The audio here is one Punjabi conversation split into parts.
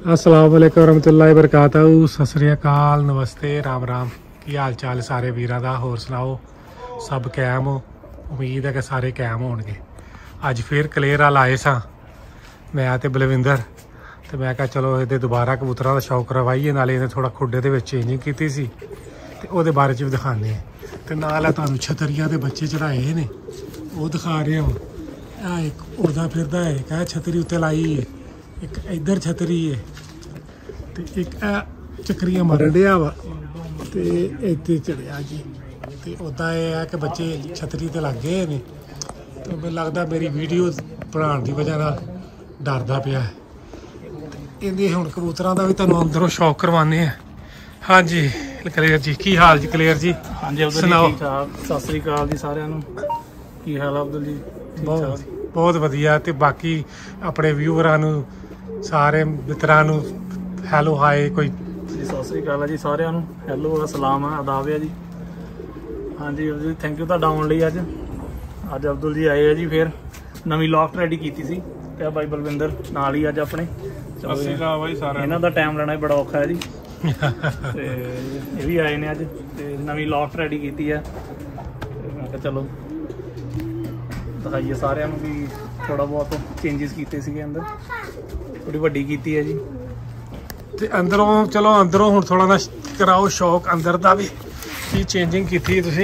अस्सलाम वालेकुम रहमतुल्लाहि वबरकातहू। सत श्री अकाल, नमस्ते, राम राम। की हाल चाल सारे वीरां दा? होर सुनाओ, सब कैम हो? उम्मीद है कि सारे कैम होणगे। अज फिर कलेर वाल आए सां मैं ते बलविंदर, तो मैं कहा चलो ये दोबारा कबूतरों का शौक करवाइए, नाले इन्हें थोड़ा खुडे दे विच चेंजिंग की सी ते ओहदे बारे च भी दिखाने ते नाल तुहानूं छतरियां दे बच्चे चढ़ाए ने वो दिखा रहे हो। एक उड़दा फिरदा है, क्या छतरी उत्ते लाई है, एक इधर छतरी है ते एक चक्रियां मारन दिया वा ते इत्थे चढ़िया जी। ते उदा यह है कि बच्चे छतरी ते लग गए ने, तो मैं लगता मेरी वीडियो बनाने की वजह नाल डरदा पिया है। इहदे हुण कबूतरां दा भी तुहानूं अंदरों शौक करवाने हैं। हाँ जी कलेर जी, की हाल जी कलेर जी? हाँ जी अब्दुल जी, ठीक ठाक। सत श्री अकाल जी सारिਆਂ ਨੂੰ। की हाल है अब्दुल जी? बहुत वधिया। ते बाकी अपने व्यूअरां नूं सारे मित्रां नूं हैलो हाय कोई जी सत श्री अकाल है जी साਰਿਆਂ ਨੂੰ। हैलो सलाम है, आदाब है जी। हाँ जी अब्दुल जी, थैंक यू ਤੁਹਾਡਾ ਆਉਣ ਲਈ। ਅੱਜ ਅਬਦੁਲ ਜੀ ਆਏ ਆ ਜੀ, ਫਿਰ ਨਵੀਂ ਲੌਫਟ ਰੈਡੀ ਕੀਤੀ ਸੀ ਤੇ ਬਾਈ ਬਲਵਿੰਦਰ ਨਾਲ ਹੀ ਅੱਜ ਆਪਣੇ। ਸਤਿ ਸ਼੍ਰੀ ਅਕਾਲ ਬਾਈ ਸਾਰਿਆਂ ਇਹਨਾਂ ਦਾ ਟਾਈਮ ਲੈਣਾ ਬੜਾ ਔਖਾ ਹੈ ਜੀ ਤੇ ਇਹ ਵੀ ਆਏ ਨੇ ਅੱਜ ਤੇ ਨਵੀਂ ਲੌਫਟ ਰੈਡੀ ਕੀਤੀ ਹੈ। ਤੇ ਮੈਂ ਕਿਹਾ ਚਲੋ ਦਿਖਾਈਏ ਸਾਰਿਆਂ ਨੂੰ ਵੀ ਥੋੜਾ ਬਹੁਤ ਚੇਂਜਸ ਕੀਤੇ ਸੀਗੇ ਅੰਦਰ, ਥੋੜੀ ਵੱਡੀ ਕੀਤੀ ਹੈ ਜੀ। ਤੇ ਅੰਦਰੋਂ ਚਲੋ ਅੰਦਰੋਂ ਹੁਣ ਥੋੜਾ ਨਾ ਕਰਾਓ ਸ਼ੌਕ ਅੰਦਰ ਦਾ ਵੀ, ਕੀ ਚੇਂਜਿੰਗ ਕੀਤੀ ਤੁਸੀਂ?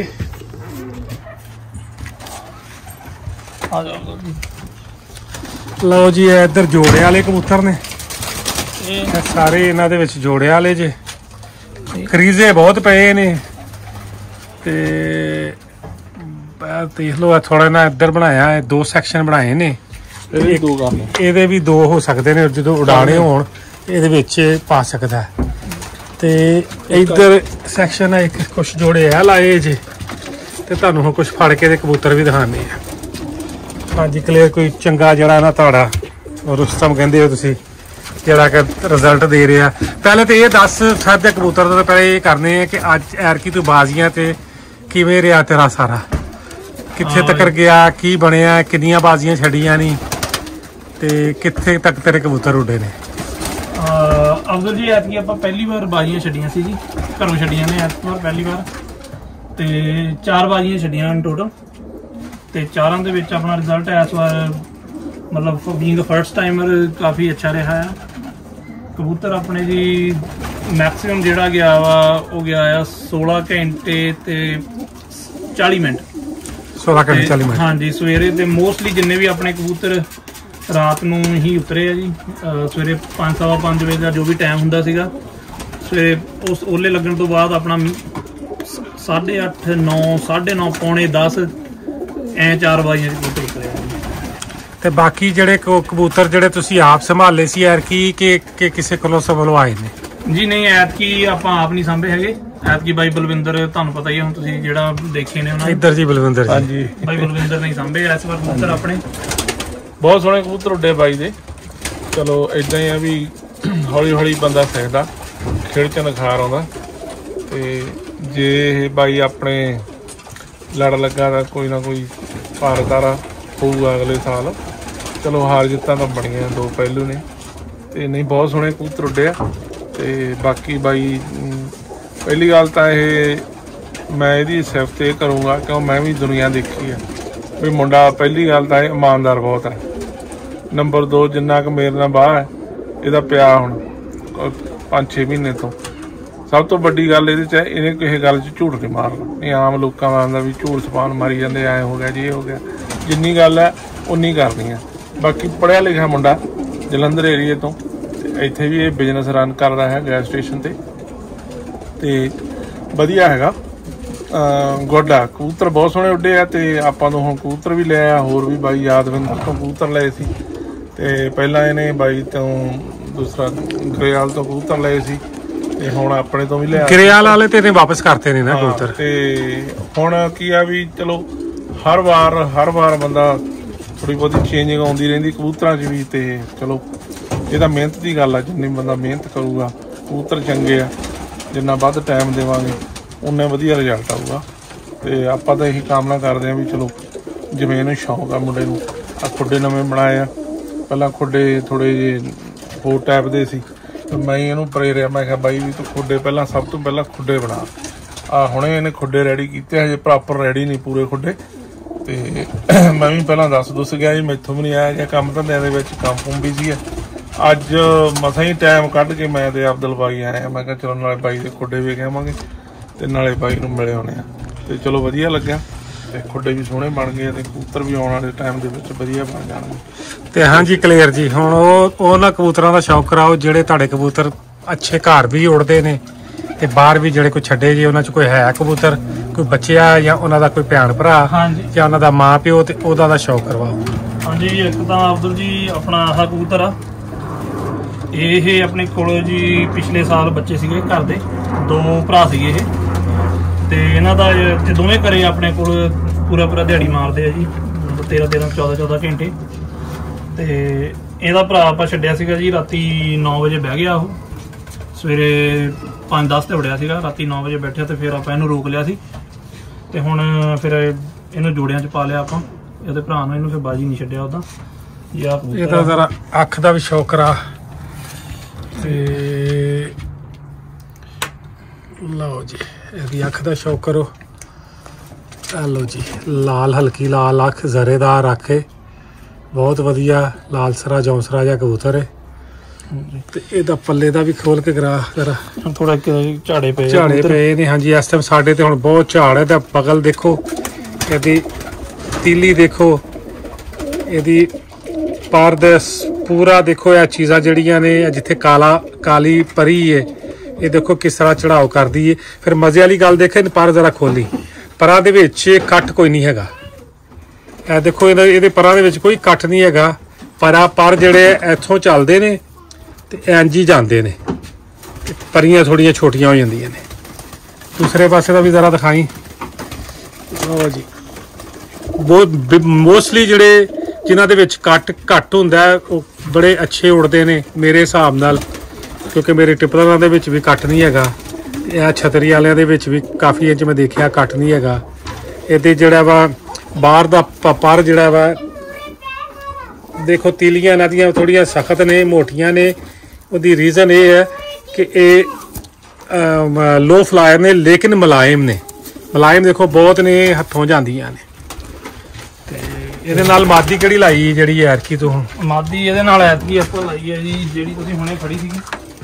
ਆ ਜਾਓ ਜੀ। ਲਓ ਜੀ ਇਹ ਇੱਧਰ ਜੋੜੇ ਵਾਲੇ ਕਬੂਤਰ ਨੇ, ਇਹ ਸਾਰੇ ਇਹਨਾਂ ਦੇ ਵਿੱਚ ਜੋੜੇ ਵਾਲੇ ਜੇ ਕਰੀਜ਼ੇ ਬਹੁਤ ਪਏ ਨੇ। ਤੇ ਦੇਖ ਲਓ ਥੋੜਾ ਨਾ ਇੱਧਰ ਬਣਾਇਆ ਹੈ, ਦੋ ਸੈਕਸ਼ਨ ਬਣਾਏ ਨੇ। ਇਹਦੇ ਵੀ ਦੋ ਹੋ ਸਕਦੇ ਨੇ, ਜਦੋਂ ਉਡਾਣੇ ਹੋਣ ਇਹਦੇ ਵਿੱਚ ਪਾ ਸਕਦਾ ਹੈ। ਤੇ ਇੱਧਰ ਸੈਕਸ਼ਨ ਹੈ ਇੱਕ, ਕੁਛ ਜੋੜੇ ਆ ਲਾਏ ਜੇ ਤੇ ਤੁਹਾਨੂੰ ਹੁਣ ਕੁਛ ਫੜ ਕੇ ਤੇ ਕਬੂਤਰ ਵੀ ਦਿਖਾਣੇ ਆ। ਹਾਂਜੀ ਕਲੀਅਰ ਕੋਈ ਚੰਗਾ ਜਿਹੜਾ ਨਾ ਤੁਹਾਡਾ ਰੁਸਤਮ ਕਹਿੰਦੇ ਹੋ ਤੁਸੀਂ, ਜਿਹੜਾ ਕਿ ਰਿਜ਼ਲਟ ਦੇ ਰਿਹਾ। ਪਹਿਲੇ ਤੇ ਇਹ ਦੱਸ ਸਾਡੇ ਕਬੂਤਰ ਤੋਂ ਪਹਿਲੇ ਇਹ ਕਰਨੇ ਆ ਕਿ ਅੱਜ ਐਰਕੀ ਤੂੰ ਬਾਜ਼ੀਆਂ ਤੇ ਕਿਵੇਂ ਰਿਹਾ ਤੇਰਾ ਸਾਰਾ, ਕਿੱਥੇ ਤੱਕ ਗਿਆ, ਕੀ ਬਣਿਆ, ਕਿੰਨੀਆਂ ਬਾਜ਼ੀਆਂ ਛੱਡੀਆਂ ਨਹੀਂ ਤੇ ਕਿੱਥੇ ਤੱਕ ਤੇਰੇ ਕਬੂਤਰ ਉੱਡੇ ਨੇ? ਅਬਦੁਲ ਜੀ ਐਤਕੀ ਆਪਾਂ ਪਹਿਲੀ ਵਾਰ ਬਾਜ਼ੀਆਂ ਛੱਡੀਆਂ ਸੀ ਜੀ, ਘਰੋਂ ਛੱਡੀਆਂ ਨੇ ਐਤਕੀ ਵਾਰ ਪਹਿਲੀ ਵਾਰ, ਤੇ 4 ਬਾਜ਼ੀਆਂ ਛੱਡੀਆਂ ਟੋਟਲ। ਤੇ ਚਾਰਾਂ ਦੇ ਵਿੱਚ ਆਪਣਾ ਰਿਜ਼ਲਟ ਇਸ ਵਾਰ ਮਤਲਬ ਬੀਇੰਗ ਫਰਸਟ ਟਾਈਮਰ ਕਾਫੀ ਅੱਛਾ ਰਿਹਾ ਆ। ਕਬੂਤਰ ਆਪਣੇ ਜੀ ਮੈਕਸਿਮਮ ਜਿਹੜਾ ਗਿਆ ਵਾ ਉਹ ਗਿਆ ਆ 16 ਘੰਟੇ ਤੇ 40 ਮਿੰਟ। 16 ਘੰਟੇ 40 ਮਿੰਟ ਹਾਂਜੀ ਸਵੇਰੇ। ਤੇ ਮੋਸਟਲੀ ਜਿੰਨੇ ਵੀ ਆਪਣੇ ਕਬੂਤਰ ਰਾਤ ਨੂੰ ਹੀ ਉਤਰੇ ਆ ਜੀ। ਸਵੇਰੇ 5 ਸਵਾ 5 ਵਜੇ ਦਾ ਜੋ ਵੀ ਟਾਈਮ ਹੁੰਦਾ ਸੀਗਾ ਸਵੇਰੇ, ਉਸ ਓਲੇ ਲੱਗਣ ਤੋਂ ਬਾਅਦ ਆਪਣਾ 8:30 9 9:30 ਪੌਣੇ 10 ਐ 4 ਵਜੇ ਕਬੂਤਰ ਉਤਰੇ ਆ। ਤੇ ਬਾਕੀ ਜਿਹੜੇ ਕਬੂਤਰ ਜਿਹੜੇ ਤੁਸੀਂ ਆਪ ਸੰਭਾਲੇ ਸੀ ਐਰਕੀ ਕਿ ਕਿਸੇ ਕੋਲੋਂ ਸੰਭਲਵਾਏ ਨੇ? ਜੀ ਨਹੀਂ ਐਤਕੀ ਆਪਾਂ ਆਪ ਨਹੀਂ ਸਾਂਭੇ ਹੈਗੇ। ਐਤਕੀ ਬਾਈ ਬਲਵਿੰਦਰ, ਤੁਹਾਨੂੰ ਪਤਾ ਹੀ ਹੈ ਹੁਣ ਤੁਸੀਂ ਜਿਹੜਾ ਦੇਖੇ ਨੇ ਉਹਨਾਂ ਇੱਧਰ ਜੀ ਬਲਵਿੰਦਰ ਜੀ। ਹਾਂਜੀ ਬਾਈ ਬਲਵਿੰਦਰ ਨਹੀਂ ਸਾਂਭੇ ਇਸ ਵਾਰ ਕਬੂਤਰ ਆਪਣੇ। ਬਹੁਤ ਸੋਹਣੇ ਕਬੂਤਰ ਉੱਡੇ ਬਾਈ ਦੇ। ਚਲੋ ਇਦਾਂ ਹੀ ਆ ਵੀ ਹੌਲੀ ਹੌਲੀ ਬੰਦਾ ਸਿੱਖਦਾ, ਖੇਡ ਚ ਨਿਖਾਰ ਆਉਂਦਾ। ਤੇ ਜੇ ਇਹ ਬਾਈ ਆਪਣੇ ਲੜ ਲੱਗਾ ਤਾਂ ਕੋਈ ਨਾ ਕੋਈ ਭਾਰਤਾਰਾ ਹੋਊਗਾ ਅਗਲੇ ਸਾਲ। ਚਲੋ ਹਾਰ ਜਿੱਤਾਂ ਤਾਂ ਬਣੀਆਂ, ਦੋ ਪਹਿਲੂ ਨੇ। ਤੇ ਨਹੀਂ ਬਹੁਤ ਸੋਹਣੇ ਕਬੂਤਰ ਉੱਡੇ ਆ। ਤੇ ਬਾਕੀ ਬਾਈ ਪਹਿਲੀ ਗੱਲ ਤਾਂ ਇਹ ਮੈਂ ਇਹਦੀ ਸਿਫਤ ਇਹ ਕਰੂੰਗਾ ਕਿਉਂ ਮੈਂ ਵੀ ਦੁਨੀਆ ਦੇਖੀ ਆ ਵੀ ਮੁੰਡਾ ਪਹਿਲੀ ਗੱਲ ਤਾਂ ਇਹ ਇਮਾਨਦਾਰ ਬਹੁਤ ਹੈ। ਨੰਬਰ 2 ਜਿੰਨਾ ਕੁ ਮੇਰੇ ਨਾਲ ਬਾਹ ਹੈ ਇਹਦਾ ਪਿਆ ਹੁਣ 5-6 ਮਹੀਨੇ ਤੋਂ। ਸਭ ਤੋਂ ਵੱਡੀ ਗੱਲ ਇਹਦੇ 'ਚ ਇਹਨੇ ਕਿਸੇ ਗੱਲ 'ਚ ਝੂਠ ਨਹੀਂ ਮਾਰਨਾ। ਇਹ ਆਮ ਲੋਕਾਂ ਦਾ ਆਉਂਦਾ ਵੀ ਝੂਠ ਸਪਾਨ ਮਾਰੀ ਜਾਂਦੇ, ਐਂ ਹੋ ਗਿਆ ਜੀ ਇਹ ਹੋ ਗਿਆ। ਜਿੰਨੀ ਗੱਲ ਹੈ ਉਨੀ ਕਰਨੀ ਹੈ। ਬਾਕੀ ਪੜ੍ਹਿਆ ਲਿਖਿਆ ਮੁੰਡਾ ਜਲੰਧਰ ਏਰੀਏ ਤੋਂ, ਇੱਥੇ ਵੀ ਇਹ ਬਿਜ਼ਨਸ ਰਨ ਕਰਦਾ ਹੈ ਗੈਸ ਸਟੇਸ਼ਨ ਤੇ ਵਧੀਆ ਹੈਗਾ। ਗੁੱਡ ਆ। ਕਬੂਤਰ ਬਹੁਤ ਸੋਹਣੇ ਉੱਡੇ ਆ। ਤੇ ਆਪਾਂ ਤੋਂ ਹੁਣ ਕਬੂਤਰ ਵੀ ਲੈ ਆ, ਹੋਰ ਵੀ ਬਾਈ ਯਾਦਵਿੰਦਰ ਤੋਂ ਕਬੂਤਰ ਲਏ ਸੀ। ਤੇ ਪਹਿਲਾਂ ਇਹਨੇ ਬਾਈ ਤੋਂ ਦੂਸਰਾ ਗਰੇਵਾਲ ਤੋਂ ਕਬੂਤਰ ਲਏ ਸੀ ਤੇ ਹੁਣ ਆਪਣੇ ਤੋਂ ਵੀ ਲਿਆ। ਗਰੇਵਾਲ ਵਾਲੇ ਤੇ ਵਾਪਸ ਕਰਤੇ ਨੇ ਨਾ ਕਬੂਤਰ। ਤੇ ਹੁਣ ਕੀ ਆ ਵੀ ਚਲੋ ਹਰ ਵਾਰ ਬੰਦਾ ਥੋੜੀ ਬਹੁਤੀ ਚੇਂਜਿੰਗ ਆਉਂਦੀ ਰਹਿੰਦੀ ਕਬੂਤਰਾਂ 'ਚ ਵੀ। ਤੇ ਚਲੋ ਇਹ ਤਾਂ ਮਿਹਨਤ ਦੀ ਗੱਲ ਆ, ਜਿੰਨੀ ਬੰਦਾ ਮਿਹਨਤ ਕਰੂਗਾ ਕਬੂਤਰ ਚੰਗੇ ਆ। ਜਿੰਨਾ ਵੱਧ ਟਾਈਮ ਦੇਵਾਂਗੇ ਉਨਾ ਵਧੀਆ ਰਿਜ਼ਲਟ ਆਊਗਾ। ਤੇ ਆਪਾਂ ਤਾਂ ਇਹੀ ਕਾਮਨਾ ਕਰਦੇ ਹਾਂ ਵੀ ਚਲੋ ਜਿਵੇਂ ਇਹਨੂੰ ਸ਼ੌਂਕ ਆ ਮੁੰਡੇ ਨੂੰ। ਆ ਖੁੱਡੇ ਨਵੇਂ ਬਣਾਏ ਆ, ਪਹਿਲਾਂ ਖੁੱਡੇ ਥੋੜ੍ਹੇ ਜਿਹੇ ਹੋਰ ਟਾਈਪ ਦੇ ਸੀ, ਤੇ ਮੈਂ ਇਹਨੂੰ ਪ੍ਰੇਰਿਆ, ਮੈਂ ਕਿਹਾ ਬਾਈ ਵੀ ਤੂੰ ਖੁੱਡੇ ਪਹਿਲਾਂ, ਸਭ ਤੋਂ ਪਹਿਲਾਂ ਖੁੱਡੇ ਬਣਾ। ਆ ਹੁਣੇ ਇਹਨੇ ਖੁੱਡੇ ਰੈਡੀ ਕੀਤੇ, ਹਜੇ ਪ੍ਰੋਪਰ ਰੈਡੀ ਨਹੀਂ ਪੂਰੇ ਖੁੱਡੇ। ਤੇ ਮੈਂ ਵੀ ਪਹਿਲਾਂ ਦੱਸ ਗਿਆ ਜੀ, ਮੈਥੋਂ ਵੀ ਨਹੀਂ ਆਇਆ ਜਾਂ ਕੰਮ ਧੰਦਿਆਂ ਦੇ ਵਿੱਚ ਕੰਮ ਕੁੰਮ ਬਿਜ਼ੀ ਆ। ਅੱਜ ਮਸਾਂ ਹੀ ਟਾਈਮ ਕੱਢ ਕੇ ਮੈਂ ਤੇ ਅਬਦੁਲ ਬਾਈ ਆਏ। ਮੈਂ ਕਿਹਾ ਚਲੋ ਨਾਲੇ ਬਾਈ ਦੇ ਖੁੱਡੇ ਵੇਖ ਆਵਾਂਗੇ ਤੇ ਨਾਲੇ ਬਾਈ ਨੂੰ ਮਿਲੇ ਆਉਣੇ ਆ। ਤੇ ਚਲੋ ਵਧੀਆ ਲੱਗਿਆ ਤੇ ਖੁੱਡੇ ਵੀ ਸੋਹਣੇ ਬਣ ਗਏ ਤੇ ਕਬੂਤਰ ਵੀ ਆਉਣ ਵਾਲੇ ਟਾਈਮ ਦੇ ਵਿੱਚ ਵਧੀਆ ਬਣ ਜਾਣਗੇ। ਤੇ ਹਾਂਜੀ ਕਲੀਅਰ ਜੀ, ਹੁਣ ਉਹਨਾਂ ਕਬੂਤਰਾਂ ਦਾ ਸ਼ੌਕ ਕਰਾਓ ਜਿਹੜੇ ਤੁਹਾਡੇ ਕਬੂਤਰ ਅੱਛੇ ਘਰ ਵੀ ਉੜਦੇ ਨੇ ਤੇ ਬਾਹਰ ਵੀ ਜਿਹੜੇ ਕੋਈ ਛੱਡੇ ਜੀ, ਉਹਨਾਂ 'ਚ ਕੋਈ ਹੈ ਕਬੂਤਰ, ਕੋਈ ਬੱਚਿਆ ਜਾਂ ਉਹਨਾਂ ਦਾ ਕੋਈ ਭੈਣ ਭਰਾ ਜਾਂ ਉਹਨਾਂ ਦਾ ਮਾਂ ਪਿਓ, ਤੇ ਉਹਦਾ ਦਾ ਸ਼ੌਕ ਕਰਵਾਓ। ਹਾਂਜੀ, ਇੱਕ ਤਾਂ ਅਬਦੁਲ ਜੀ ਆਪਣਾ ਆਹ ਕਬੂਤਰ ਆ, ਇਹ ਆਪਣੇ ਕੋਲ ਜੀ ਪਿਛਲੇ ਸਾਲ ਬੱਚੇ ਸੀਗੇ ਘਰ ਦੇ, 2 ਭਰਾ ਸੀਗੇ ਇਹ, ਤੇ ਇਹਨਾਂ ਦਾ ਇੱਥੇ ਦੋਵੇਂ ਘਰੇ ਆਪਣੇ ਕੋਲ ਪੂਰਾ ਦਿਹਾੜੀ ਮਾਰਦੇ ਆ ਜੀ, 13 14 ਘੰਟੇ। ਤੇ ਇਹਦਾ ਭਰਾ ਆਪਾਂ ਛੱਡਿਆ ਸੀਗਾ ਜੀ ਰਾਤੀ 9 ਵਜੇ ਬਹਿ ਗਿਆ, ਉਹ ਸਵੇਰੇ 5-10 ਤੇ ਵੜਿਆ ਸੀਗਾ, ਰਾਤੀ 9 ਵਜੇ ਬੈਠਿਆ ਤੇ ਫਿਰ ਆਪਾਂ ਇਹਨੂੰ ਰੋਕ ਲਿਆ ਸੀ। ਤੇ ਹੁਣ ਫਿਰ ਇਹਨੂੰ ਜੋੜਿਆਂ 'ਚ ਪਾ ਲਿਆ ਆਪਾਂ, ਇਹਦੇ ਭਰਾ ਨੂੰ, ਇਹਨੂੰ ਫਿਰ ਬਾਜੀ ਨਹੀਂ ਛੱਡਿਆ ਉਹਦਾ। ਇਹ ਤਾਂ ਜ਼ਰਾ ਅੱਖ ਦਾ ਵੀ ਸ਼ੌਕ ਕਰਾ। ਤੇ ਲਓ ਜੀ, ਇਹਦੀ ਅੱਖ ਦਾ ਸ਼ੌਕ ਕਰੋ। ਲਓ ਜੀ, ਲਾਲ ਹਲਕੀ ਲਾਲ ਅੱਖ, ਜ਼ਰੇਦਾਰ ਅੱਖ, ਬਹੁਤ ਵਧੀਆ ਲਾਲਸਰਾ ਜੌਂਸਰਾ ਜਿਹਾ ਕਬੂਤਰ ਹੈ। ਤੇ ਇਹਦਾ ਪੱਲੇ ਦਾ ਵੀ ਖੋਲ ਕੇ ਕਰਾ ਜਰਾ, ਥੋੜਾ ਝਾੜੇ ਪਏ ਨੇ। ਹਾਂਜੀ, ਇਸ ਟਾਈਮ ਸਾਡੇ ਤੇ ਹੁਣ ਬਹੁਤ ਝਾੜ ਹੈ। ਤਾਂ ਬਗਲ ਦੇਖੋ, ਇਹਦੀ ਤੀਲੀ ਦੇਖੋ, ਇਹਦੀ ਪਾਰਦਸ ਪੂਰਾ ਦੇਖੋ। ਇਹ ਚੀਜ਼ਾਂ ਜਿਹੜੀਆਂ ਨੇ, ਜਿੱਥੇ ਕਾਲੀ ਪਰੀ ਹੈ, ਇਹ ਦੇਖੋ ਕਿਸ ਤਰ੍ਹਾਂ ਚੜਾਓ ਕਰਦੀ ਹੈ। ਫਿਰ ਮਜ਼ੇ ਵਾਲੀ ਗੱਲ ਦੇਖੇ, ਪਰ ਜ਼ਰਾ ਖੋਲੀ, ਪਰਾਂ ਦੇ ਵਿੱਚ ਕੱਟ ਕੋਈ ਨਹੀਂ ਹੈਗਾ। ਇਹ ਦੇਖੋ, ਇਹਦੇ ਪਰਾਂ ਦੇ ਵਿੱਚ ਕੋਈ ਕੱਟ ਨਹੀਂ ਹੈਗਾ। ਪਰ ਜਿਹੜੇ ਇੱਥੋਂ ਚੱਲਦੇ ਨੇ ਤੇ ਇੰਝ ਹੀ ਜਾਂਦੇ ਨੇ, ਪਰੀਆਂ ਥੋੜੀਆਂ ਛੋਟੀਆਂ ਹੋ ਜਾਂਦੀਆਂ ਨੇ। ਦੂਸਰੇ ਪਾਸੇ ਦਾ ਵੀ ਜ਼ਰਾ ਦਿਖਾਈ। ਲਓ ਜੀ, ਬਹੁਤ ਮੋਸਟਲੀ ਜਿਹੜੇ ਜਿਨ੍ਹਾਂ ਦੇ ਵਿੱਚ ਕੱਟ ਘੱਟ ਹੁੰਦਾ ਉਹ ਬੜੇ ਅੱਛੇ ਉੜਦੇ ਨੇ ਮੇਰੇ ਹਿਸਾਬ ਨਾਲ, ਕਿਉਂਕਿ ਮੇਰੇ ਟਿੱਪਰਾਂ ਦੇ ਵਿੱਚ ਵੀ ਕੱਟ ਨਹੀਂ ਹੈਗਾ। ਇਹ ਛਤਰੀ ਵਾਲਿਆਂ ਦੇ ਵਿੱਚ ਵੀ ਕਾਫੀ ਇੰਚ ਮੈਂ ਦੇਖਿਆ ਕੱਟ ਨਹੀਂ ਹੈਗਾ। ਇਹਦੇ ਜਿਹੜਾ ਵਾ ਬਾਹਰ ਦਾ ਪਰ ਜਿਹੜਾ ਵਾ ਦੇਖੋ, ਤੀਲੀਆਂ ਇਹਨਾਂ ਦੀਆਂ ਥੋੜ੍ਹੀਆਂ ਸਖਤ ਨੇ, ਮੋਟੀਆਂ ਨੇ। ਉਹਦੀ ਰੀਜ਼ਨ ਇਹ ਹੈ ਕਿ ਇਹ ਲੋ ਫਲਾਇਰ ਨੇ, ਲੇਕਿਨ ਮੁਲਾਇਮ ਨੇ। ਮੁਲਾਇਮ ਦੇਖੋ ਬਹੁਤ ਨੇ, ਹੱਥੋਂ ਜਾਂਦੀਆਂ ਨੇ। ਤੇ ਇਹਦੇ ਨਾਲ ਮਾਦੀ ਕਿਹੜੀ ਲਾਈ ਜਿਹੜੀ ਐਰਕੀ ਤੋਂ? ਮਾਦੀ ਇਹਦੇ ਨਾਲ ਐਤਕੀ ਆਪਾਂ ਲਾਈ ਹੈ ਜੀ, ਜਿਹੜੀ ਤੁਸੀਂ ਹੁਣੇ ਫੜੀ ਸੀਗੀ।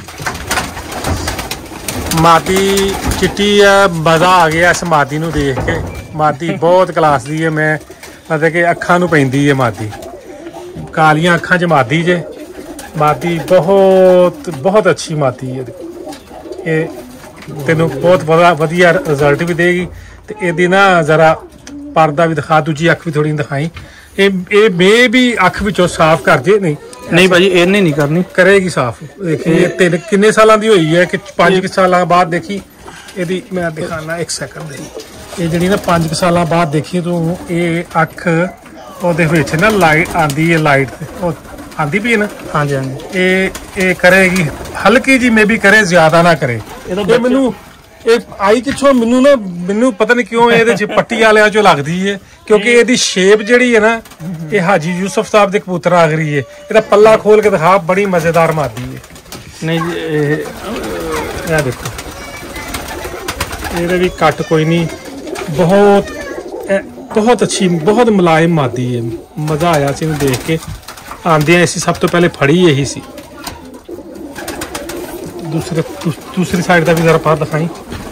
ਮਾਦੀ ਚਿੱਟੀ ਆ, ਮਜ਼ਾ ਆ ਗਿਆ ਇਸ ਮਾਦੀ ਨੂੰ ਦੇਖ ਕੇ। ਮਾਦੀ ਬਹੁਤ ਕਲਾਸ ਦੀ ਹੈ, ਮੈਂ ਮਤਲਬ ਕਿ ਅੱਖਾਂ ਨੂੰ ਪੈਂਦੀ ਹੈ ਮਾਦੀ, ਕਾਲੀਆਂ ਅੱਖਾਂ 'ਚ ਮਾਦੀ ਜੇ। ਮਾਦੀ ਬਹੁਤ ਅੱਛੀ ਮਾਦੀ ਹੈ। ਇਹ ਤੈਨੂੰ ਬਹੁਤ ਵਧੀਆ ਰਿਜ਼ਲਟ ਵੀ ਦੇਗੀ। ਤੇ ਇਹਦੀ ਨਾ ਜ਼ਰਾ ਪਰਦਾ ਵੀ ਦਿਖਾ, ਦੂਜੀ ਅੱਖ ਵੀ ਥੋੜੀ ਦਿਖਾਈ। ਇਹ ਮੇ ਵੀ ਅੱਖ ਵਿੱਚੋਂ ਸਾਫ਼ ਕਰ ਜੇ। ਨਹੀਂ ਭਾਜੀ, ਇਹਨੇ ਨਹੀਂ ਕਰਨੀ, ਕਰੇਗੀ ਸਾਫ਼। ਦੇਖੀ ਇਹ ਕਿੰਨੇ ਸਾਲਾਂ ਦੀ ਹੋਈ ਹੈ ਕਿ 5 ਸਾਲਾਂ ਬਾਅਦ ਦੇਖੀ ਇਹਦੀ। ਮੈਂ ਦਿਖਾਣਾ 1 ਸੈਕਿੰਡ ਦੇ। ਇਹ ਜਿਹੜੀ ਨਾ 5 ਸਾਲਾਂ ਬਾਅਦ ਦੇਖੀ ਤੂੰ, ਇਹ ਅੱਖ ਉਹਦੇ ਵਿੱਚ ਨਾ ਲਾਈਟ ਆਂਦੀ ਹੈ, ਲਾਈਟ ਉਹ ਆਂਦੀ ਵੀ ਹੈ ਨਾ। ਹਾਂਜੀ ਹਾਂਜੀ, ਇਹ ਕਰੇਗੀ ਹਲਕੀ ਜੀ, ਮੇ ਵੀ ਕਰੇ, ਜ਼ਿਆਦਾ ਨਾ ਕਰੇ। ਇਹ ਮੈਨੂੰ ਇਹ ਆਈ ਕਿੱਥੋਂ, ਮੈਨੂੰ ਪਤਾ ਨਹੀਂ ਕਿਉਂ ਇਹਦੇ 'ਚ ਪੱਟੀ ਵਾਲਿਆਂ 'ਚੋਂ ਲੱਗਦੀ ਹੈ, ਕਿਉਂਕਿ ਇਹਦੀ ਸ਼ੇਪ ਜਿਹੜੀ ਹੈ ਨਾ, ਇਹ ਹਾਜੀ ਯੂਸਫ ਸਾਹਿਬ ਦੇ ਕਬੂਤਰ ਆ ਗਈ ਹੈ। ਇਹਦਾ ਪੱਲਾ ਖੋਲ ਕੇ ਦਿਖਾ, ਬੜੀ ਮਜ਼ੇਦਾਰ ਮਾਦੀ ਹੈ। ਨਹੀਂ ਜੀ, ਇਹ ਦੇਖੋ, ਇਹਦੇ ਵੀ ਕੱਟ ਕੋਈ ਨਹੀਂ, ਬਹੁਤ ਅੱਛੀ, ਬਹੁਤ ਮੁਲਾਇਮ ਮਾਦੀ ਹੈ। ਮਜ਼ਾ ਆਇਆ ਸੀ ਇਹਨੂੰ ਦੇਖ ਕੇ। ਆਂਦਿਆਂ ਅਸੀਂ ਸਭ ਤੋਂ ਪਹਿਲੇ ਫੜੀ ਇਹੀ ਸੀ। ਦੂਸਰੀ ਸਾਈਡ ਦਾ ਵੀ ਜ਼ਰਾ ਪਰ ਦਿਖਾਈ।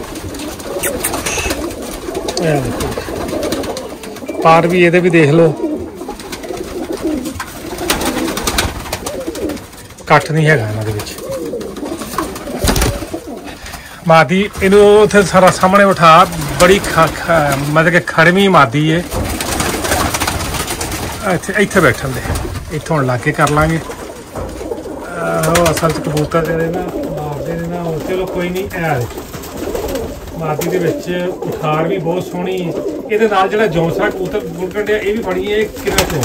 ਇਹ ਦੇਖੋ, ਪਰ ਵੀ ਇਹਦੇ ਵੀ ਦੇਖ ਲਓ, ਕੱਟ ਨਹੀਂ ਹੈਗਾ ਇਹਨਾਂ ਦੇ ਵਿੱਚ। ਮਾਦੀ ਇਹਨੂੰ ਉੱਥੇ ਸਾਰਾ ਸਾਹਮਣੇ ਉਠਾ, ਬੜੀ ਮਤਲਬ ਕਿ ਖੜਵੀਂ ਮਾਦੀ ਹੈ। ਇੱਥੇ ਬੈਠਣ ਦੇ, ਇੱਥੋਂ ਹੁਣ ਲਾ ਕੇ ਕਰ ਲਾਂਗੇ। ਉਹ ਅਸਲ 'ਚ ਕਬੂਤਰ ਜਿਹੜੇ ਨਾ ਮਾਰਦੇ ਨੇ ਨਾ, ਚਲੋ ਕੋਈ ਨਹੀਂ। ਮਾਦੀ ਦੇ ਵਿੱਚ ਉਠਾਰ ਵੀ ਬਹੁਤ ਸੋਹਣੀ ਹੈ। ਇਹਦੇ ਨਾਲ ਜਿਹੜਾ ਜੌਂਸਰਾ ਕਬੂਤਰ ਗੁਲਕਣ ਡਿਆ, ਇਹ ਵੀ ਫੜੀ ਹੈ। ਕਿੰਨਾ ਤੋਂ?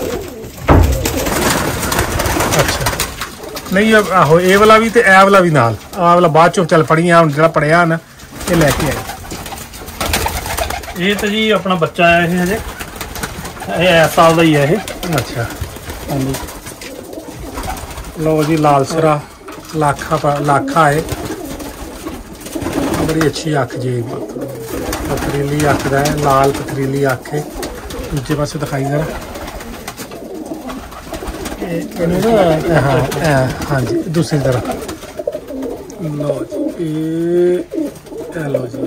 ਅੱਛਾ, ਨਹੀਂ ਆਹੋ, ਇਹ ਵਾਲਾ ਵੀ ਤੇ ਇਹ ਵਾਲਾ ਵੀ ਨਾਲ। ਆਹ ਵਾਲਾ ਬਾਅਦ ਚੋਂ ਚੱਲ ਫੜੀਆਂ, ਹੁਣ ਜਿਹੜਾ ਪੜਿਆ ਨਾ ਇਹ ਲੈ ਕੇ ਆਏ। ਇਹ ਤਾਂ ਜੀ ਆਪਣਾ ਬੱਚਾ ਹੈ, ਇਹ ਹਜੇ ਇਹ ਸਾਲ ਦਾ ਹੀ ਹੈ ਇਹ। ਅੱਛਾ, ਹਾਂਜੀ। ਲਓ ਜੀ, ਲਾਲਸਰਾ लाखा है, बड़ी अच्छी अख जी, पथरीली अख है, लाल पथरीली अख है। दूजे पासे दिखाई जरा, हाँ जी दूसरी तरफ। लो जी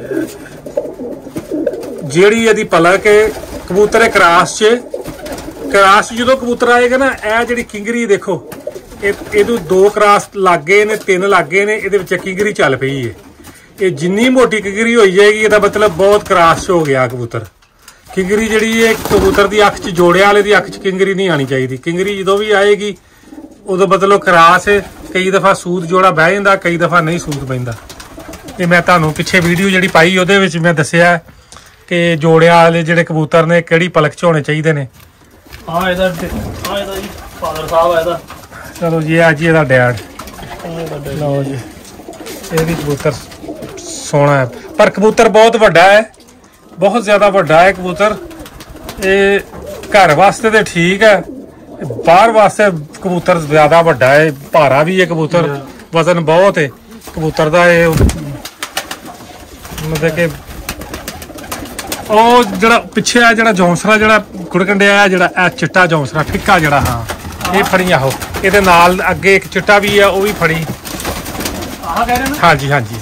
ਜਿਹੜੀ ਇਹਦੀ ਪਲਕ ਹੈ, ਕਬੂਤਰ ਹੈ ਕਰਾਸ 'ਚ। ਕਰਾਸ ਜਦੋਂ ਕਬੂਤਰ ਆਏਗਾ ਨਾ, ਇਹ ਜਿਹੜੀ ਕਿੰਗਰੀ ਦੇਖੋ, ਇਹਨੂੰ 2 ਕਰਾਸ ਲੱਗ ਗਏ ਨੇ, 3 ਲੱਗ ਗਏ ਨੇ, ਇਹਦੇ ਵਿੱਚ ਕਿੰਗਰੀ ਚੱਲ ਪਈ ਹੈ। ਇਹ ਜਿੰਨੀ ਮੋਟੀ ਕਿੰਗਰੀ ਹੋਈ ਜਾਏਗੀ ਇਹਦਾ ਮਤਲਬ ਬਹੁਤ ਕਰਾਸ 'ਚ ਹੋ ਗਿਆ ਕਬੂਤਰ। ਕਿੰਗਰੀ ਜਿਹੜੀ ਹੈ ਕਬੂਤਰ ਦੀ ਅੱਖ 'ਚ, ਜੋੜਿਆਂ ਵਾਲੇ ਦੀ ਅੱਖ 'ਚ ਕਿੰਗਰੀ ਨਹੀਂ ਆਣੀ ਚਾਹੀਦੀ। ਕਿੰਗਰੀ ਜਦੋਂ ਵੀ ਆਏਗੀ ਉਦੋਂ ਮਤਲਬ ਕਰਾਸ ਹੈ। ਕਈ ਦਫਾ ਸੂਤ ਜੋੜਾ ਬਹਿ ਜਾਂਦਾ, ਕਈ ਦਫਾ ਨਹੀਂ ਸੂਤ ਪੈਂਦਾ। ਇਹ ਮੈਂ ਤੁਹਾਨੂੰ ਪਿੱਛੇ ਵੀਡੀਓ ਜਿਹੜੀ ਪਾਈ ਉਹਦੇ ਵਿੱਚ ਮੈਂ ਦੱਸਿਆ ਕਿ ਜੋੜਿਆਂ ਵਾਲੇ ਜਿਹੜੇ ਕਬੂਤਰ ਨੇ ਕਿਹੜੀ ਪਲਕ 'ਚ ਹੋਣੇ ਚਾਹੀਦੇ ਨੇ। ਇਹਦਾ ਜੀ ਫਾਦਰ ਸਾਹਿਬ ਇਹਦਾ। ਚਲੋ ਜੀ ਅੱਜ ਇਹਦਾ ਡੈਡ। ਲਓ ਜੀ ਇਹ ਵੀ ਕਬੂਤਰ ਸੋਹਣਾ ਹੈ, ਪਰ ਕਬੂਤਰ ਬਹੁਤ ਵੱਡਾ ਹੈ, ਬਹੁਤ ਜ਼ਿਆਦਾ ਵੱਡਾ ਹੈ ਕਬੂਤਰ। ਇਹ ਘਰ ਵਾਸਤੇ ਤੇ ਠੀਕ ਹੈ, ਬਾਹਰ ਵਾਸਤੇ ਕਬੂਤਰ ਜ਼ਿਆਦਾ ਵੱਡਾ ਹੈ, ਭਾਰਾ ਵੀ ਹੈ ਕਬੂਤਰ, ਵਜ਼ਨ ਬਹੁਤ ਹੈ ਕਬੂਤਰ ਦਾ। ਇਹ ਮਤਲਬ ਕਿ ਉਹ ਜਿਹੜਾ ਪਿੱਛੇ ਆ ਜਿਹੜਾ ਜੌਂਸਰਾ ਜਿਹੜਾ ਕੁੜਕੰਡਿਆ ਆ, ਜਿਹੜਾ ਇਹ ਚਿੱਟਾ ਜੌਂਸਰਾ ਫਿੱਕਾ ਜਿਹੜਾ, ਹਾਂ ਇਹ ਫੜੀ ਆਹੋ। ਇਹਦੇ ਨਾਲ ਅੱਗੇ ਇੱਕ ਚਿੱਟਾ ਵੀ ਆ, ਉਹ ਵੀ ਫੜੀ। ਆਹ ਕਹਿ ਰਹੇ ਨੇ? ਹਾਂਜੀ ਹਾਂਜੀ।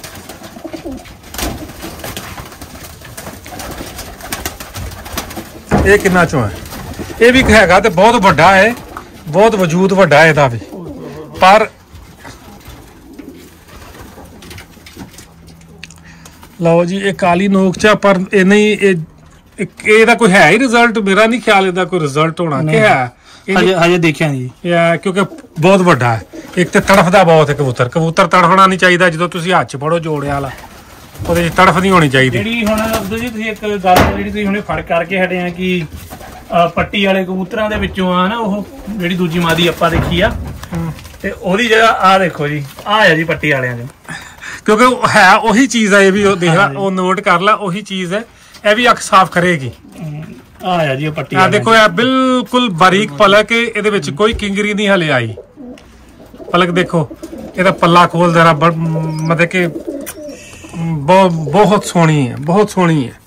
ਇਹ ਕਿੰਨਾ ਚੋਂ ਹੈ? ਇਹ ਵੀ ਹੈਗਾ ਤੇ ਬਹੁਤ ਵੱਡਾ ਹੈ, ਬਹੁਤ ਵਜੂਦ ਵੱਡਾ ਹੈ ਇਹਦਾ ਵੀ। ਪਰ ਲਓ ਜੀ ਇਹ ਕਾਲੀ ਨੋਕ ਚ, ਪਰ ਇਹ ਨਹੀਂ, ਇਹਦਾ ਕੋਈ ਹੈ ਹੀ ਰਿਜ਼ਲਟ? ਮੇਰਾ ਨਹੀਂ ਖਿਆਲ ਇਹਦਾ ਕੋਈ ਰਿਜ਼ਲਟ ਹੋਣਾ ਕਿ ਹੈ। ਹਜੇ ਦੇਖਿਆ ਨਹੀਂ, ਕਿਉਂਕਿ ਬਹੁਤ ਵੱਡਾ ਹੈ। ਇੱਕ ਤੇ ਤੜਫਦਾ ਬਹੁਤ ਹੈ ਕਬੂਤਰ। ਕਬੂਤਰ ਤੜਫਣਾ ਨਹੀਂ ਚਾਹੀਦਾ। ਜਦੋਂ ਤੁਸੀਂ ਹੱਥ 'ਚ ਫੜੋ ਜੋੜਿਆਂ ਵਾਲਾ, ਉਹਦੇ 'ਚ ਤੜਫ ਨਹੀਂ ਹੋਣੀ ਚਾਹੀਦੀ। ਜਿਹੜੀ ਹੁਣ ਅਬਦੁਲ ਜੀ ਤੁਸੀਂ ਇੱਕ ਗੱਲ ਜਿਹੜੀ ਤੁਸੀਂ ਹੁਣੇ ਫੜ ਕਰਕੇ ਹਟੇ ਆ ਕਿ ਪੱਟੀ ਵਾਲੇ ਕਬੂਤਰਾਂ ਦੇ ਵਿੱਚੋਂ ਆ ਨਾ, ਉਹ ਜਿਹੜੀ ਦੂਜੀ ਮਾਦੀ ਆਪਾਂ ਦੇਖੀ ਆ, ਤੇ ਉਹਦੀ ਜਗ੍ਹਾ ਆ ਦੇਖੋ ਜੀ, ਆ ਜੀ ਪੱਟੀ ਵਾਲਿਆਂ ਦੇ, ਕਿਉਂਕਿ ਹੈ ਉਹੀ ਚੀਜ਼ ਹੈ। ਇਹ ਵੀ ਉਹ ਦੇਖ ਲਾ, ਉਹ ਨੋਟ ਕਰ ਲਾ, ਉਹੀ ਚੀਜ਼ ਹੈ। ਇਹ ਵੀ ਅੱਖ ਸਾਫ਼ ਕਰੇਗੀ। ਆ ਜੀ ਉਹ ਪੱਟੀ ਆ ਦੇਖੋ, ਇਹ ਬਿਲਕੁਲ ਬਾਰੀਕ ਪਲਕ ਹੈ, ਇਹਦੇ ਵਿੱਚ ਕੋਈ ਕਿੰਗਰੀ ਨਹੀਂ ਹਲੇ ਆਈ। ਪਲਕ ਦੇਖੋ, ਇਹਦਾ ਪੱਲਾ ਖੋਲ ਜ਼ਰਾ, ਮਤਲਬ ਕਿ ਬਹੁਤ ਸੋਹਣੀ ਹੈ, ਬਹੁਤ ਸੋਹਣੀ ਹੈ।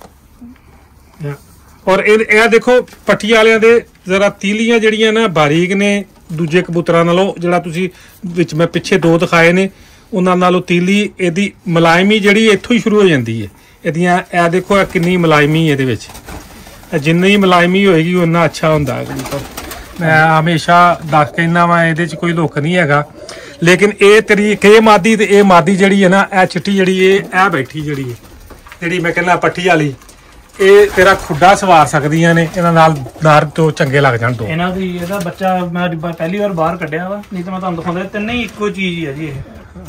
ਔਰ ਇਹ ਦੇਖੋ ਪੱਟੀ ਵਾਲਿਆਂ ਦੇ ਜ਼ਰਾ ਤੀਲੀਆਂ ਜਿਹੜੀਆਂ ਨਾ ਬਾਰੀਕ ਨੇ ਦੂਜੇ ਕਬੂਤਰਾਂ ਨਾਲੋਂ। ਜਿਹੜਾ ਤੁਸੀਂ ਵਿੱਚ ਮੈਂ ਪਿੱਛੇ 2 ਦਿਖਾਏ ਨੇ ਉਹਨਾਂ ਨਾਲੋਂ ਤੀਲੀ ਇਹਦੀ ਮੁਲਾਇਮੀ ਜਿਹੜੀ ਇੱਥੋਂ ਹੀ ਸ਼ੁਰੂ ਹੋ ਜਾਂਦੀ ਹੈ। ਇਹਦੀਆਂ ਇਹ ਦੇਖੋ ਕਿੰਨੀ ਮੁਲਾਇਮੀ ਇਹਦੇ ਵਿੱਚ। ਜਿੰਨੀ ਮੁਲਾਇਮੀ ਹੋਏਗੀ ਉਨਾ ਅੱਛਾ ਹੁੰਦਾ ਹੈ ਕਬੂਤਰ। ਮੈਂ ਹਮੇਸ਼ਾ ਦੱਸ ਕਹਿੰਦਾ ਵਾਂ, ਇਹਦੇ 'ਚ ਕੋਈ ਲੁੱਕ ਨਹੀਂ ਹੈਗਾ। ਲੇਕਿਨ ਇਹ ਤਰੀਕ, ਇਹ ਮਾਦੀ ਤੇ ਇਹ ਮਾਦੀ ਜਿਹੜੀ ਹੈ ਨਾ, ਇਹ ਚਿੱਟੀ ਜਿਹੜੀ ਇਹ ਬੈਠੀ ਜਿਹੜੀ ਹੈ, ਜਿਹੜੀ ਮੈਂ ਕਹਿੰਦਾ ਪੱਟੀ ਵਾਲੀ, ਇਹ ਤੇਰਾ ਖੁੱਡਾ ਸਵਾਰ ਸਕਦੀਆਂ ਨੇ। ਇਹਨਾਂ ਨਾਲ ਨਾਰ ਤੋਂ ਚੰਗੇ ਲੱਗ ਜਾਣ। ਇਹਨਾਂ ਦੀ ਇਹਦਾ ਬੱਚਾ ਮੈਂ ਪਹਿਲੀ ਵਾਰ ਬਾਹਰ ਕੱਢਿਆ ਵਾ, ਨਹੀਂ ਤਾਂ ਮੈਂ ਤੁਹਾਨੂੰ ਦਿਖਾਉਂਦਾ। ਤਿੰਨੇ ਹੀ ਇੱਕੋ ਚੀਜ਼ ਹੀ ਆ ਜੀ, ਇਹ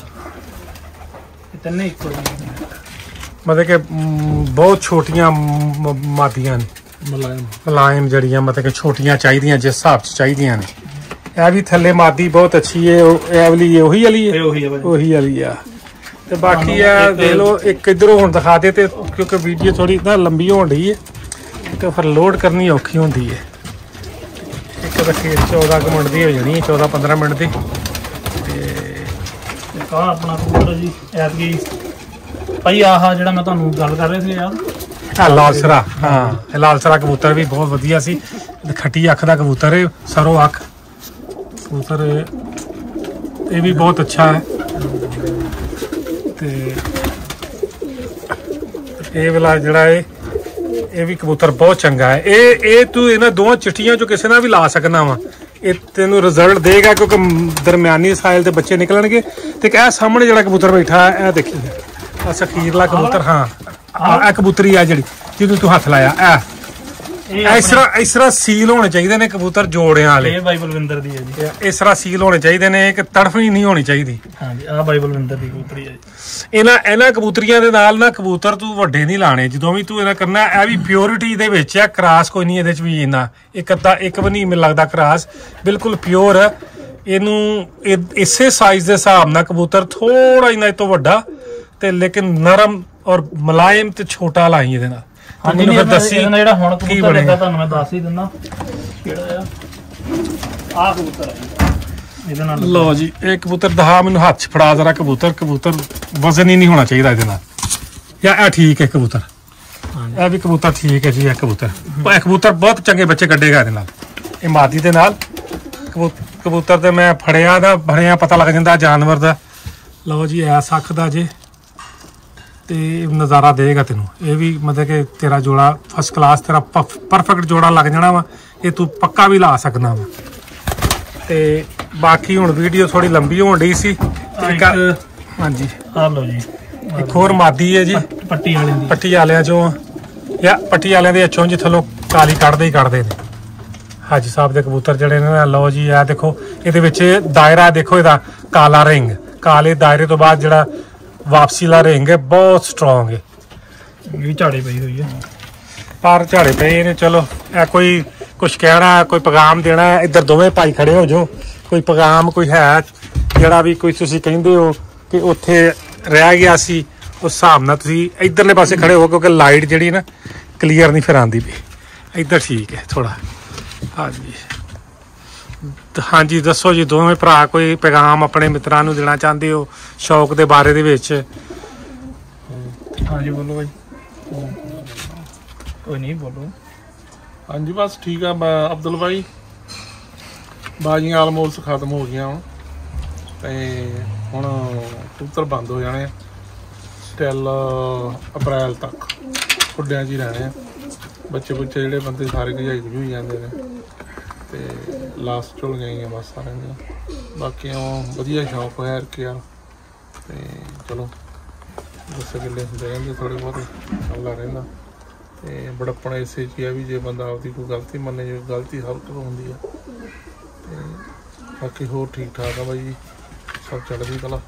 ਤਿੰਨੇ ਇੱਕੋ ਚੀਜ਼, ਮਤਲਬ ਕਿ ਬਹੁਤ ਛੋਟੀਆਂ ਮਾਦੀਆਂ ਨੇ, ਮੁਲਾਇਮ ਜਿਹੜੀਆਂ, ਮਤਲਬ ਕਿ ਛੋਟੀਆਂ ਚਾਹੀਦੀਆਂ ਜਿਸ ਹਿਸਾਬ 'ਚ ਚਾਹੀਦੀਆਂ ਨੇ। ਇਹ ਵੀ ਥੱਲੇ ਮਾਦੀ ਬਹੁਤ ਅੱਛੀ ਹੈ। ਇਹ ਵਾਲੀ ਉਹੀ ਵਾਲੀ ਹੈ, ਉਹੀ ਵਾਲੀ ਆ। ਤੇ ਬਾਕੀ ਇਹ ਦੇਖ ਲਓ, ਇੱਕ ਇੱਧਰੋਂ ਹੁਣ ਦਿਖਾ ਦੇ, ਤੇ ਕਿਉਂਕਿ ਵੀਡੀਓ ਥੋੜੀ ਨਾ ਲੰਬੀ ਹੋਣ ਰਹੀ ਹੈ ਤੇ ਫਿਰ ਲੋਡ ਕਰਨੀ ਔਖੀ ਹੁੰਦੀ ਹੈ। ਇੱਕ ਤਾਂ ਖੇਤ 14 ਕੁ ਮਿੰਟ ਦੀ ਹੋ ਜਾਣੀ ਹੈ, 14-15 ਮਿੰਟ ਦੀ। ਤੇ ਆਪਣਾ ਕਬੂਤਰ ਜੀ ਐਤਕੀ ਭਾਈ ਆਹ ਜਿਹੜਾ ਮੈਂ ਤੁਹਾਨੂੰ ਗੱਲ ਕਰ ਰਿਹਾ ਸੀ ਯਾਰ, ਲਾਲਸਰਾ। ਹਾਂ ਲਾਲਸਰਾ ਕਬੂਤਰ ਵੀ ਬਹੁਤ ਵਧੀਆ ਸੀ। ਖੱਟੀ ਅੱਖ ਦਾ ਕਬੂਤਰ ਹੈ, ਸਰੋਂ ਅੱਖ ਕਬੂਤਰ, ਇਹ ਵੀ ਬਹੁਤ ਅੱਛਾ ਹੈ। ਤੇ ਇਹ ਵਾਲਾ ਜਿਹੜਾ ਹੈ, ਇਹ ਵੀ ਕਬੂਤਰ ਬਹੁਤ ਚੰਗਾ ਹੈ। ਇਹ ਤੂੰ ਇਹਨਾਂ ਦੋਵਾਂ ਚਿੱਠੀਆਂ ਚੋਂ ਕਿਸੇ ਨਾਲ ਵੀ ਲਾ ਸਕਦਾ ਵਾ। ਇਹ ਤੈਨੂੰ ਰਿਜ਼ਲਟ ਦੇਗਾ, ਕਿਉਂਕਿ ਦਰਮਿਆਨੀ ਸਾਈਲ ਤੇ ਬੱਚੇ ਨਿਕਲਣਗੇ। ਤੇ ਇਹ ਸਾਹਮਣੇ ਜਿਹੜਾ ਕਬੂਤਰ ਬੈਠਾ ਹੈ, ਇਹ ਦੇਖੀ ਆ ਸਖੀਰਲਾ ਕਬੂਤਰ। ਹਾਂ ਇਹ ਕਬੂਤਰੀ ਆ ਜਿਹੜੀ ਜਿਹਨੂੰ ਤੂੰ ਹੱਥ ਲਾਇਆ। ਇਸ ਤਰ੍ਹਾਂ ਸੀਲ ਹੋਣੇ ਚਾਹੀਦੇ ਨੇ ਕਬੂਤਰ ਜੋੜਿਆਂ ਵਾਲੇ। ਇਹ ਬਾਈ ਬਲਵਿੰਦਰ ਦੀ ਹੈ ਜੀ। ਇਸ ਤਰ੍ਹਾਂ ਸੀਲ ਹੋਣੇ ਚਾਹੀਦੇ ਨੇ ਕਿ ਤੜਫਣੀ ਨਹੀਂ ਹੋਣੀ ਚਾਹੀਦੀ। ਹਾਂਜੀ ਆਹ ਬਾਈ ਬਲਵਿੰਦਰ ਦੀ ਕਬੂਤਰੀ ਹੈ ਜੀ। ਇਹਨਾਂ ਕਬੂਤਰੀਆਂ ਦੇ ਨਾਲ ਨਾ ਕਬੂਤਰ ਤੂੰ ਵੱਡੇ ਨਹੀਂ ਲਾਣੇ ਜਦੋਂ ਵੀ ਤੂੰ ਇਹਨਾਂ ਕਰਨਾ। ਇਹ ਵੀ ਪਿਓਰਿਟੀ ਦੇ ਵਿੱਚ ਆ, ਕਰਾਸ ਕੋਈ ਨਹੀਂ ਇਹਦੇ ਚ ਵੀ। ਇੰਨਾ ਇੱਕ ਵੀ ਨਹੀਂ ਮੈਨੂੰ ਲੱਗਦਾ ਕਰਾਸ, ਬਿਲਕੁਲ ਪਿਓਰ। ਇਹਨੂੰ ਇਸੇ ਸਾਈਜ਼ ਦੇ ਹਿਸਾਬ ਨਾਲ ਕਬੂਤਰ ਥੋੜਾ ਜਿਹਾ ਇਹ ਤੋਂ ਵੱਡਾ ਤੇ ਲੇਕਿਨ ਨਰਮ ਔਰ ਮੁਲਾਇਮ ਤੇ ਛੋਟਾ ਲਾਈ ਇਹਦੇ ਨਾਲ। ਮੈਨੂੰ ਫਿਰ ਦੱਸੀ ਜਿਹੜਾ ਹੁਣ ਕਬੂਤਰ ਲੱਗਾ ਤੁਹਾਨੂੰ ਮੈਂ ਦੱਸ ਹੀ ਦਿੰਦਾ ਕਿਹੜਾ ਆ। ਆਹ ਕਬੂਤਰ ਹੈ ਇਹਦੇ ਨਾਲ ਲਓ ਜੀ ਇਹ ਕਬੂਤਰ ਦਿਖਾ ਮੈਨੂੰ ਹੱਥ 'ਚ ਫੜਾ ਜ਼ਰਾ ਕਬੂਤਰ ਵਜ਼ਨ ਹੀ ਨਹੀਂ ਹੋਣਾ ਚਾਹੀਦਾ ਇਹਦੇ ਨਾਲ ਜਾਂ ਇਹ ਠੀਕ ਹੈ ਕਬੂਤਰ ਇਹ ਵੀ ਕਬੂਤਰ ਠੀਕ ਹੈ ਜੀ ਇਹ ਕਬੂਤਰ ਬਹੁਤ ਚੰਗੇ ਬੱਚੇ ਕੱਢੇਗਾ ਇਹਦੇ ਨਾਲ ਇਹ ਮਾਦੀ ਦੇ ਨਾਲ ਕਬੂਤਰ ਤੇ ਮੈਂ ਫੜਿਆ ਪਤਾ ਲੱਗ ਜਾਂਦਾ ਜਾਨਵਰ ਦਾ ਲਓ ਜੀ ਐਸ ਅੱਖ ਦਾ ਜੇ ਤੇ ਨਜ਼ਾਰਾ ਦੇਗਾ ਤੈਨੂੰ ਇਹ ਵੀ ਮਤਲਬ ਕਿ ਤੇਰਾ ਜੋੜਾ ਫਸਟ ਕਲਾਸ ਤੇਰਾ ਪਰਫੈਕਟ ਜੋੜਾ ਲੱਗ ਜਾਣਾ ਵਾ ਇਹ ਤੂੰ ਪੱਕਾ ਵੀ ਲਾ ਸਕਦਾ ਵਾ ਤੇ ਬਾਕੀ ਹੁਣ ਵੀਡੀਓ ਥੋੜੀ ਲੰਬੀ ਹੋਣ ਡਈ ਸੀ ਹਾਂਜੀ ਆ ਲਓ ਜੀ ਇੱਕ ਹੋਰ ਮਾਦੀ ਹੈ ਜੀ ਪੱਟੀ ਵਾਲਿਆਂ ਚੋਂ ਜਾਂ ਪੱਟੀ ਵਾਲਿਆਂ ਦੇ ਅੱਛੋਂ ਜੀ ਥੱਲੋਂ ਕਾਲੀ ਕੱਢਦੇ ਨੇ ਹਾਜੀ ਸਾਹਿਬ ਦੇ ਕਬੂਤਰ ਜਿਹੜੇ ਨੇ ਲਓ ਜੀ ਇਹ ਦੇਖੋ ਇਹਦੇ ਵਿੱਚ ਦਾਇਰਾ ਦੇਖੋ ਇਹਦਾ ਕਾਲਾ ਰਿੰਗ ਕਾਲੇ ਦਾਇਰੇ ਤੋਂ ਬਾਅਦ ਜਿਹੜਾ ਵਾਪਸੀ ਵਾਲਾ ਰਿੰਗ ਹੈ ਬਹੁਤ ਸਟਰੋਂਗ ਹੈ ਇਹ ਝਾੜੇ ਪਈ ਹੋਈ ਹੈ ਪਰ ਝਾੜੇ ਪਏ ਨੇ ਚਲੋ ਇਹ ਕੋਈ ਕੁਝ ਕਹਿਣਾ ਕੋਈ ਪੈਗਾਮ ਦੇਣਾ ਇੱਧਰ ਦੋਵੇਂ ਭਾਈ ਖੜੇ ਹੋ ਜਾਓ ਕੋਈ ਪੈਗਾਮ ਕੋਈ ਹੈ ਜਿਹੜਾ ਵੀ ਕੋਈ ਤੁਸੀਂ ਕਹਿੰਦੇ ਹੋ ਕਿ ਉੱਥੇ ਰਹਿ ਗਿਆ ਸੀ ਉਸ ਹਿਸਾਬ ਨਾਲ ਤੁਸੀਂ ਇੱਧਰਲੇ ਪਾਸੇ ਖੜੇ ਹੋ ਕਿਉਂਕਿ ਲਾਈਟ ਜਿਹੜੀ ਨਾ ਕਲੀਅਰ ਨਹੀਂ ਫਿਰ ਆਉਂਦੀ ਪਈ ਇੱਧਰ ਠੀਕ ਹੈ ਥੋੜਾ ਹਾਂਜੀ ਦੱਸੋ ਜੀ ਦੋਵੇਂ ਭਰਾ ਕੋਈ ਪੈਗਾਮ ਆਪਣੇ ਮਿੱਤਰਾਂ ਨੂੰ ਦੇਣਾ ਚਾਹੁੰਦੇ ਹੋ ਸ਼ੌਕ ਦੇ ਬਾਰੇ ਦੇ ਵਿੱਚ ਹਾਂਜੀ ਬੋਲੋ ਭਾਈ ਕੋਈ ਨਹੀਂ ਬੋਲੋ ਹਾਂਜੀ ਬਸ ਠੀਕ ਆ ਅਬਦੁਲ ਭਾਈ ਬਾਜ਼ੀਆਂ ਆਲਮੋਸਟ ਖਤਮ ਹੋ ਗਈਆਂ ਹੁਣ ਤੇ ਹੁਣ ਕਬੂਤਰ ਬੰਦ ਹੋ ਜਾਣੇ ਟਿਲ ਅਪ੍ਰੈਲ ਤੱਕ ਖੁੱਡਿਆਂ 'ਚ ਹੀ ਰਹਿਣੇ ਆ ਬੱਚੇ ਜਿਹੜੇ ਬੰਦੇ ਸਾਰੇ ਗਜਾਈ ਹੋਈ ਜਾਂਦੇ ਨੇ ਤੇ ਲਾਸਟ ਚੁਲ ਗਏ ਆ ਬਸ ਸਾਰਿਆਂ ਦੀਆਂ ਬਾਕੀ ਵਧੀਆ ਸ਼ੌਕ ਹੋਇਆ ਕਿ ਯਾਰ ਤੇ ਚਲੋ 10 ਕਿੱਲੇ ਹੁੰਦੇ ਰਹਿੰਦੇ ਥੋੜੇ ਬਹੁਤ ਚੱਲਦਾ ਰਹਿੰਦਾ ਤੇ ਬੜਪਣ ਇਸੇ 'ਚ ਆ ਵੀ ਜੇ ਬੰਦਾ ਆਪਦੀ ਕੋਈ ਗਲਤੀ ਮੰਨੇ ਜੋ ਗਲਤੀ ਹਰ ਕੋਲ ਹੁੰਦੀ ਆ ਤੇ ਬਾਕੀ ਹੋਰ ਠੀਕ ਠਾਕ ਆ ਬਾਈ ਜੀ ਸਭ ਚੜ੍ਹਦੀ ਕਲਾ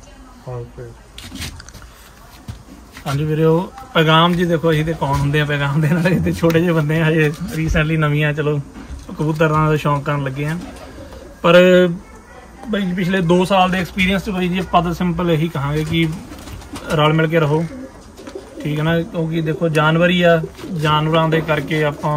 ਹਾਂਜੀ ਵੀਰੇ ਉਹ ਪੈਗਾਮ ਜੀ ਦੇਖੋ ਅਸੀਂ ਤੇ ਕੌਣ ਹੁੰਦੇ ਆ ਪੈਗਾਮ ਦੇ ਨਾਲ ਤੇ ਛੋਟੇ ਜਿਹੇ ਬੰਦੇ ਆ ਹਜੇ ਰੀਸੈਂਟਲੀ ਨਵੀਆਂ ਚਲੋ ਕਬੂਤਰਾਂ ਦਾ ਸ਼ੌਂਕ ਕਰਨ ਲੱਗੇ ਆ ਪਰ ਬਾਈ ਜੀ ਪਿਛਲੇ 2 ਸਾਲ ਦੇ ਐਕਸਪੀਰੀਅੰਸ 'ਚ ਬਾਈ ਜੀ ਆਪਾਂ ਤਾਂ ਸਿੰਪਲ ਇਹੀ ਕਹਾਂਗੇ ਕਿ ਰਲ ਮਿਲ ਕੇ ਰਹੋ ਠੀਕ ਹੈ ਨਾ ਕਿਉਂਕਿ ਦੇਖੋ ਜਾਨਵਰ ਹੀ ਆ ਜਾਨਵਰਾਂ ਦੇ ਕਰਕੇ ਆਪਾਂ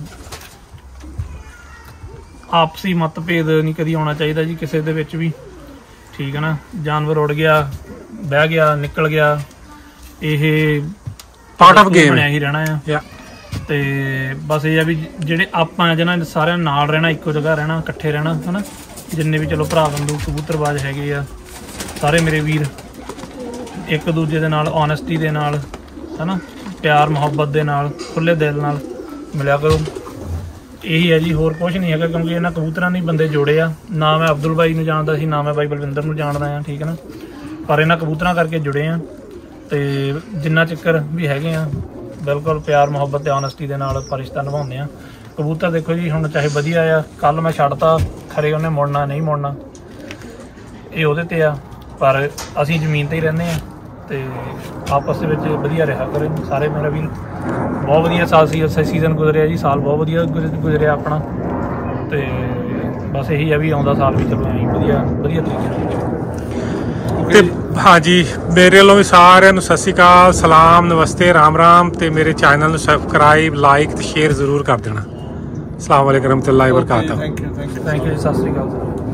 ਆਪਸੀ ਮਤਭੇਦ ਨਹੀਂ ਕਦੀ ਆਉਣਾ ਚਾਹੀਦਾ ਜੀ ਕਿਸੇ ਦੇ ਵਿੱਚ ਵੀ ਠੀਕ ਹੈ ਨਾ ਜਾਨਵਰ ਉੜ ਗਿਆ ਬਹਿ ਗਿਆ ਨਿਕਲ ਗਿਆ ਇਹ ਪਾਰਟ ਆਫ ਗੇਮ ਬਣਿਆ ਹੀ ਰਹਿਣਾ ਆ ਤੇ ਬਸ ਇਹ ਆ ਵੀ ਜਿਹੜੇ ਆਪਾਂ ਜਿਹਨਾਂ ਸਾਰਿਆਂ ਨਾਲ ਰਹਿਣਾ ਇੱਕੋ ਜਗ੍ਹਾ ਰਹਿਣਾ ਇਕੱਠੇ ਰਹਿਣਾ ਹਨਾ ਜਿੰਨੇ ਵੀ ਚਲੋ ਭਰਾ ਬੰਦੂ ਕਬੂਤਰਬਾਜ਼ ਹੈਗੇ ਆ ਸਾਰੇ ਮੇਰੇ ਵੀਰ ਇੱਕ ਦੂਜੇ ਦੇ ਨਾਲ ਓਨੈਸਟੀ ਦੇ ਨਾਲ ਹਨਾ ਪਿਆਰ ਮੁਹੱਬਤ ਦੇ ਨਾਲ ਖੁੱਲੇ ਦਿਲ ਨਾਲ ਮਿਲਿਆ ਕਰੋ ਇਹੀ ਹੈ ਜੀ ਹੋਰ ਕੁਝ ਨਹੀਂ ਹੈਗਾ ਕਿਉਂਕਿ ਇਹਨਾਂ ਕਬੂਤਰਾਂ ਨੇ ਬੰਦੇ ਜੋੜੇ ਆ ਨਾ ਮੈਂ ਅਬਦੁਲ ਬਾਈ ਨੂੰ ਜਾਣਦਾ ਸੀ ਨਾ ਮੈਂ ਬਾਈ ਬਲਵਿੰਦਰ ਨੂੰ ਜਾਣਦਾ ਆ ਠੀਕ ਹੈ ਨਾ ਪਰ ਇਹਨਾਂ ਕਬੂਤਰਾਂ ਕਰਕੇ ਜੁੜੇ ਆ ਤੇ ਜਿੰਨਾ ਚੱਕਰ ਵੀ ਹੈਗੇ ਆ ਬਿਲਕੁਲ ਪਿਆਰ ਮੁਹੱਬਤ ਤੇ ਓਨੈਸਟੀ ਦੇ ਨਾਲ ਰਿਸ਼ਤਾ ਨਿਭਾਉਂਦੇ ਆ ਕਬੂਤਰ ਦੇਖੋ ਜੀ ਹੁਣ ਚਾਹੇ ਵਧੀਆ ਆ ਕੱਲ ਮੈਂ ਛੱਡਤਾ ਖਰੇ ਉਹਨੇ ਮੁੜਨਾ ਨਹੀਂ ਮੁੜਨਾ ਇਹ ਉਹਦੇ ਤੇ ਆ ਪਰ ਅਸੀਂ ਜ਼ਮੀਨ ਤੇ ਹੀ ਰਹਿੰਦੇ ਆ ਤੇ ਆਪਸ ਦੇ ਵਿੱਚ ਵਧੀਆ ਰਿਹਾ ਕਰੇ ਸਾਰੇ ਮੇਰਾ ਵੀਰ ਬਹੁਤ ਵਧੀਆ ਸਾਲ ਸੀ ਸੀਜ਼ਨ ਗੁਜ਼ਰਿਆ ਜੀ ਸਾਲ ਬਹੁਤ ਵਧੀਆ ਗੁਜ਼ਰਿਆ ਆਪਣਾ ਤੇ ਬਸ ਇਹੀ ਆ ਵੀ ਆਉਂਦਾ ਸਾਲ ਵੀ ਚਲੋ ਐਂ ਵਧੀਆ ਤਰੀਕੇ ਨਾਲ ਤੇ ਹਾਂਜੀ ਮੇਰੇ ਵੱਲੋਂ ਵੀ ਸਾਰਿਆਂ ਨੂੰ ਸਤਿ ਸ਼੍ਰੀ ਅਕਾਲ ਸਲਾਮ ਨਮਸਤੇ ਰਾਮ ਤੇ ਮੇਰੇ ਚੈਨਲ ਨੂੰ ਸਬਸਕ੍ਰਾਈਬ ਲਾਈਕ ਤੇ ਸ਼ੇਅਰ ਜ਼ਰੂਰ ਕਰ ਦੇਣਾ ਅਸਲਾਮ ਵਾਲੇਕੁਮ ਰਹਿਮਤੁਲਾਹਿ ਵਬਰਕਾਤੁਹੂ ਥੈਂਕ ਯੂ ਸਤਿ ਸ਼੍ਰੀ ਅਕਾਲ